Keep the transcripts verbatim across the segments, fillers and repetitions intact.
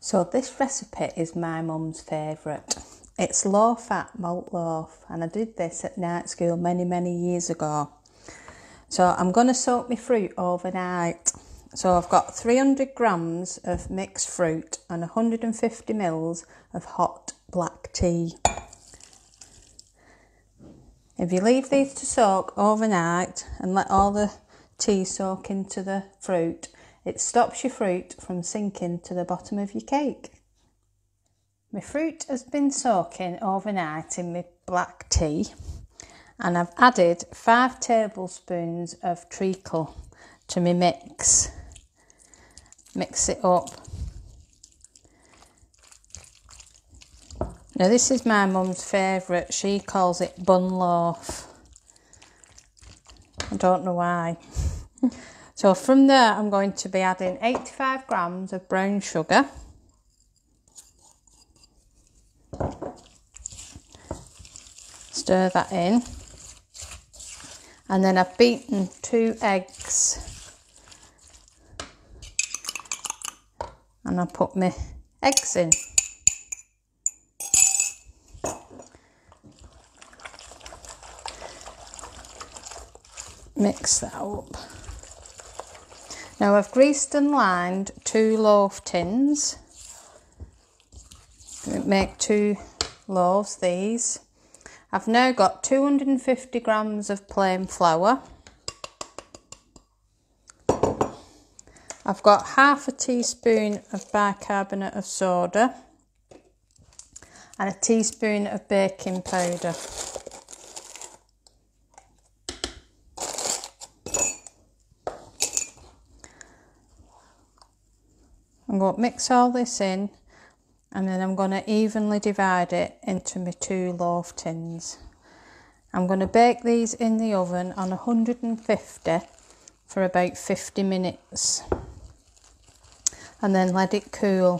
So this recipe is my mum's favourite. It's low fat malt loaf, and I did this at night school many many years ago. So I'm going to soak my fruit overnight. So I've got three hundred grams of mixed fruit and one hundred fifty mils of hot black tea. If you leave these to soak overnight and let all the tea soak into the fruit, it stops your fruit from sinking to the bottom of your cake. My fruit has been soaking overnight in my black tea, and I've added five tablespoons of treacle to my mix. Mix it up. Now this is my mum's favourite. She calls it Bun Loaf. I don't know why. So from there I'm going to be adding eighty-five grams of brown sugar. Stir that in. And then I've beaten two eggs. And I put my eggs in. Mix that up. Now I've greased and lined two loaf tins. Make two loaves these. I've now got two hundred fifty grams of plain flour. I've got half a teaspoon of bicarbonate of soda and a teaspoon of baking powder. I'm going to mix all this in, and then I'm going to evenly divide it into my two loaf tins. I'm going to bake these in the oven on one hundred fifty for about fifty minutes and then let it cool.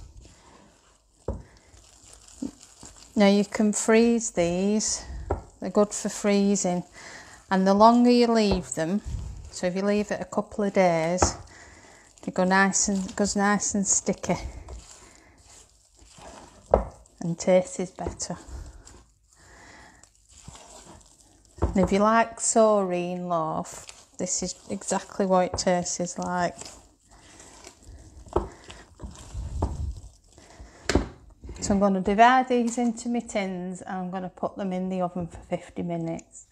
Now you can freeze these, they're good for freezing, and the longer you leave them, so if you leave it a couple of days, they go nice and goes nice and sticky and tastes better. And if you like saurine loaf, this is exactly what it tastes like. So I'm going to divide these into my tins and I'm going to put them in the oven for fifty minutes.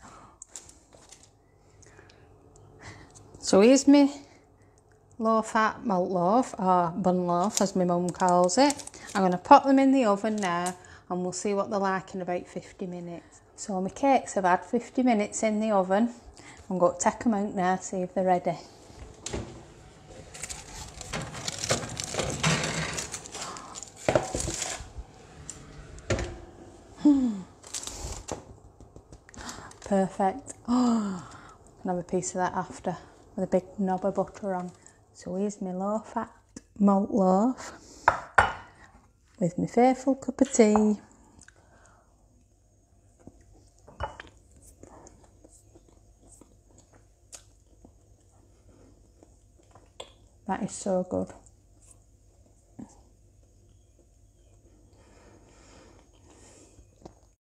So here's my low fat malt loaf, or bun loaf as my mum calls it. I'm going to pop them in the oven now and we'll see what they're like in about fifty minutes. So my cakes have had fifty minutes in the oven. I'm going to take them out now, see if they're ready. Perfect. Oh, I can have a piece of that after with a big knob of butter on. So here's my low fat malt loaf with my faithful cup of tea. That is so good.